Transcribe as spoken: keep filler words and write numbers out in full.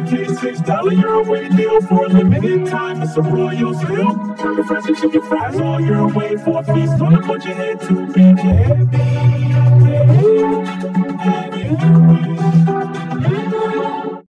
pay six dollars, you're away deal for a limited time. It's a royal sale. Burger fries and chicken fries, all you're away for a feast. Gonna put your head to be heavy.